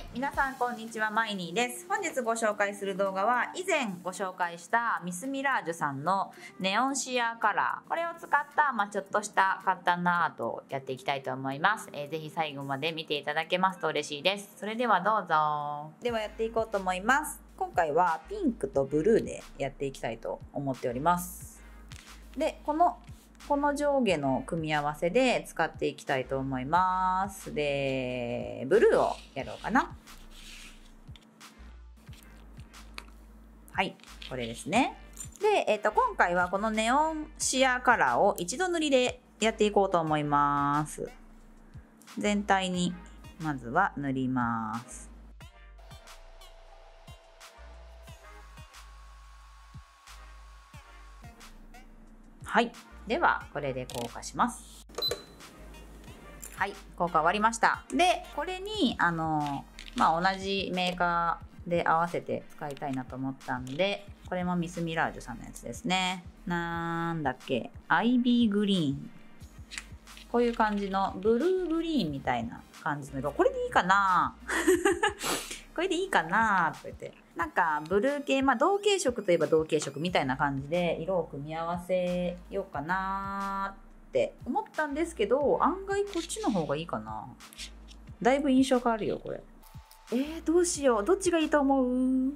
い、皆さんこんにちは、マイニーです。本日ご紹介する動画は以前ご紹介したミスミラージュさんのネオンシアーカラー、これを使ったちょっとした簡単なアートをやっていきたいと思います。ぜひ最後まで見ていただけますと嬉しいです。それではどうぞ。ではやっていこうと思います。今回はピンクとブルーでやっていきたいと思っております。で、この上下の組み合わせで使っていきたいと思います。で、ブルーをやろうかな。はい、これですね。で、今回はこのネオンシアーカラーを一度塗りでやっていこうと思います。全体にまずは塗ります。はい。ではこれで硬化します。はい、硬化終わりました。でこれに同じメーカーで合わせて使いたいなと思ったんで、これもミスミラージュさんのやつですね。なんだっけ、アイビーグリーン、こういう感じのブルーグリーンみたいな感じの色、これでいいかなこれでいいかなとか言って、なんかブルー系、同系色といえば同系色みたいな感じで色を組み合わせようかなって思ったんですけど、案外こっちの方がいいかな。だいぶ印象変わるよこれ。どうしよう、どっちがいいと思う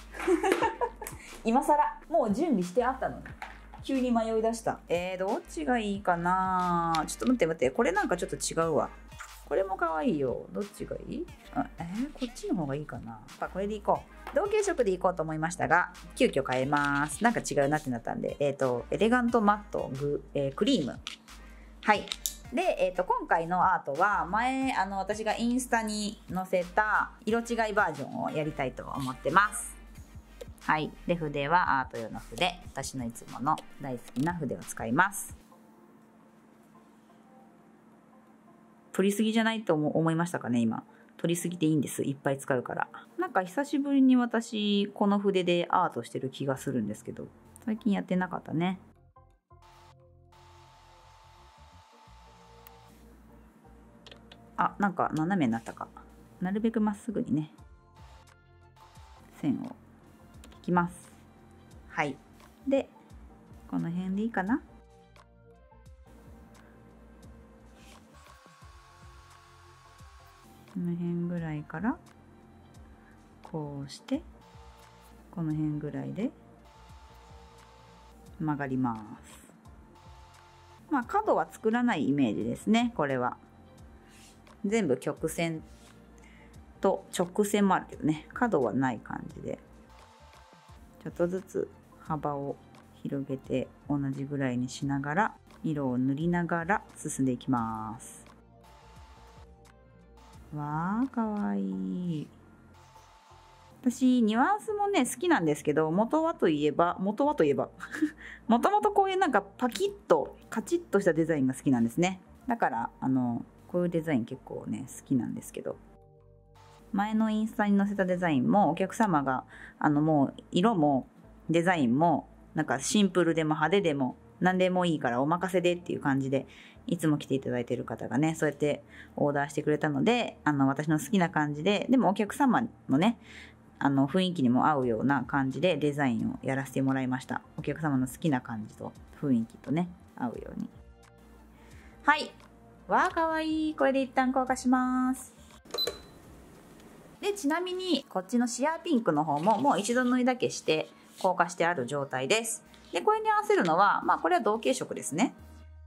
今更もう準備してあったのに急に迷い出した。どっちがいいかな。ちょっと待って、これなんかちょっと違うわ。これも可愛いよ。どっちがいい？こっちの方がいいかな。これでいこう。同系色でいこうと思いましたが、急遽変えます。なんか違うなってなったんで、エレガントマットクリーム。はい。で、今回のアートは前私がインスタに載せた色違いバージョンをやりたいと思ってます。はい。で、筆はアート用の筆。私のいつもの大好きな筆を使います。取りすぎじゃないと思いましたかね、今。取りすぎていいんです。いっぱい使うから。なんか久しぶりに私、この筆でアートしてる気がするんですけど、最近やってなかったね。なんか斜めになったか。なるべくまっすぐにね、線を引きます。はい。で、この辺でいいかな。この辺ぐらいからこうしてこの辺ぐらいで曲がります。角は作らないイメージですね。これは全部曲線と直線もあるけどね、角はない感じでちょっとずつ幅を広げて同じぐらいにしながら色を塗りながら進んでいきます。わー、かわいい。私ニュアンスもね好きなんですけど、元はといえばもともとこういうなんかパキッとカチッとしたデザインが好きなんですね。だからこういうデザイン結構ね好きなんですけど、前のインスタに載せたデザインもお客様がもう色もデザインもなんかシンプルでも派手でも何でもいいからお任せでっていう感じでいつも来ていただいている方がねそうやってオーダーしてくれたので、私の好きな感じで、でもお客様のね雰囲気にも合うような感じでデザインをやらせてもらいました。お客様の好きな感じと雰囲気とね合うように。はい、わーかわいい。これで一旦硬化します。でちなみにこっちのシアーピンクの方ももう一度塗りだけして硬化してある状態です。でこれに合わせるのはこれは同系色ですね。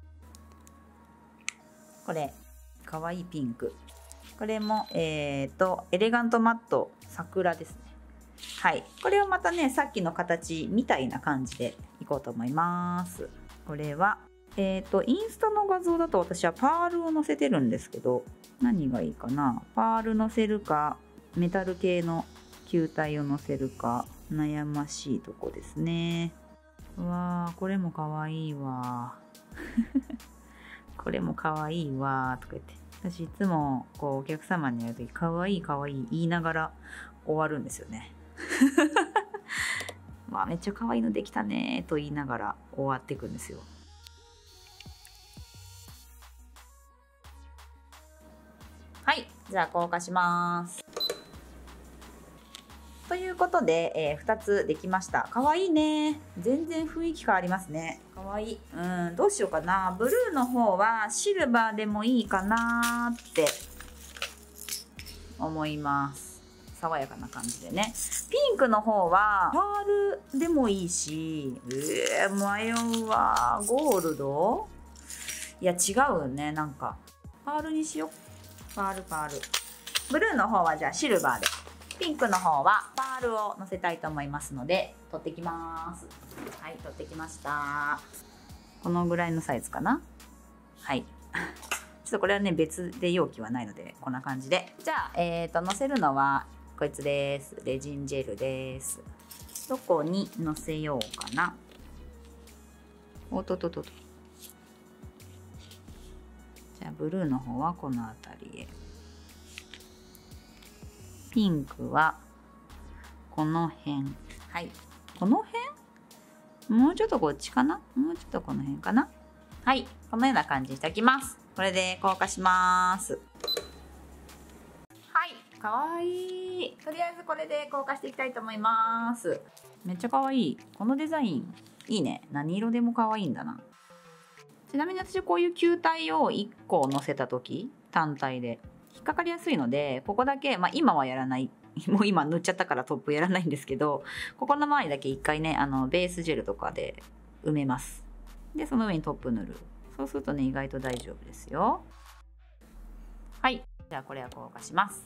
これかわいいピンク、これもエレガントマット桜ですね。はい、これをまたねさっきの形みたいな感じでいこうと思います。これはインスタの画像だと私はパールを載せてるんですけど、何がいいかな。パール載せるかメタル系の球体を載せるか悩ましいとこですね。うわー、これもかわいいわこれもかわいいわとか言って、私いつもこうお客様にやるときかわいいかわいい言いながら終わるんですよねめっちゃかわいいのできたねと言いながら終わっていくんですよ。はい、じゃあ硬化します。 ということで、2つできました。かわいいね。全然雰囲気変わりますね。かわいい。どうしようかな。ブルーの方はシルバーでもいいかなって思います。爽やかな感じでね。ピンクの方はパールでもいいし、迷うわ。ゴールド？いや違うね。なんかパールにしよう。パール。ブルーの方はじゃあシルバーで。ピンクの方はパールをのせたいと思いますので取ってきます。はい、取ってきました。このぐらいのサイズかな。はい。ちょっとこれはね別で容器はないのでこんな感じで。じゃあのせるのはこいつです。レジンジェルです。どこにのせようかな。おっと。じゃあブルーの方はこの辺りへ。ピンクはこの辺。はい。この辺？もうちょっとこっちかな？もうちょっとこの辺かな？はい。このような感じにしておきます。これで硬化します。はい。かわいい。とりあえずこれで硬化していきたいと思います。めっちゃかわいい。このデザインいいね。何色でもかわいいんだな。ちなみに私こういう球体を1個乗せた時単体で引っかかりやすいので、ここだけ、今はやらない。もう今塗っちゃったからトップやらないんですけど、ここの周りだけ一回ね、ベースジェルとかで埋めます。で、その上にトップ塗る。そうするとね、意外と大丈夫ですよ。はい。じゃあこれは硬化します。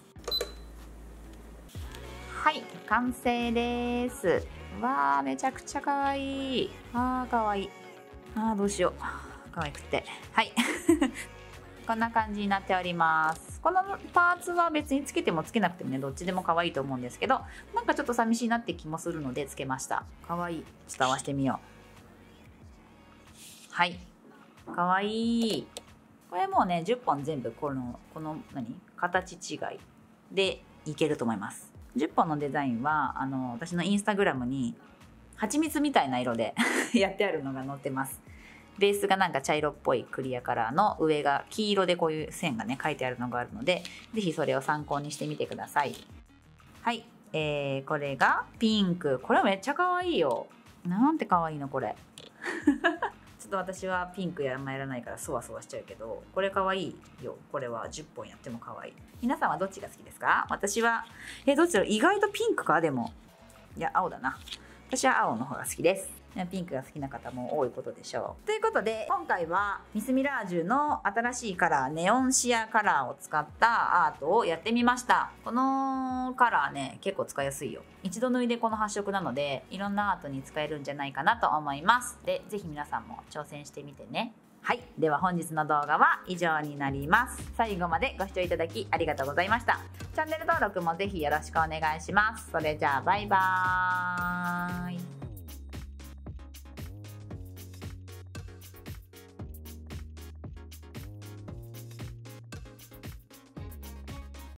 はい。完成です。わー、めちゃくちゃかわいい。かわいい。どうしよう。かわいくて。はい。こんな感じになっております。このパーツは別につけてもつけなくてもね、どっちでも可愛いと思うんですけど、なんかちょっと寂しいなって気もするのでつけました。可愛い。ちょっと合わせてみよう。はい。可愛い。これもうね、10本全部この形違いでいけると思います。10本のデザインは、私のインスタグラムに蜂蜜みたいな色でやってあるのが載ってます。ベースがなんか茶色っぽいクリアカラーの上が黄色でこういう線がね書いてあるのがあるので、ぜひそれを参考にしてみてください。はい、これがピンク。これめっちゃ可愛いよ。なんて可愛いのこれ。ちょっと私はピンクやらないからそわそわしちゃうけど、これ可愛いよ。これは10本やっても可愛い。皆さんはどっちが好きですか？私はどっちだろう。意外とピンクか。でもいや青だな。私は青の方が好きです。ピンクが好きな方も多いことでしょう。ということで今回はミスミラージュの新しいカラーネオンシアカラーを使ったアートをやってみました。このカラーね結構使いやすいよ。一度脱いでこの発色なのでいろんなアートに使えるんじゃないかなと思います。でぜひ皆さんも挑戦してみてね。はい、では本日の動画は以上になります。最後までご視聴いただきありがとうございました。チャンネル登録もぜひよろしくお願いします。それじゃあバイバーイ。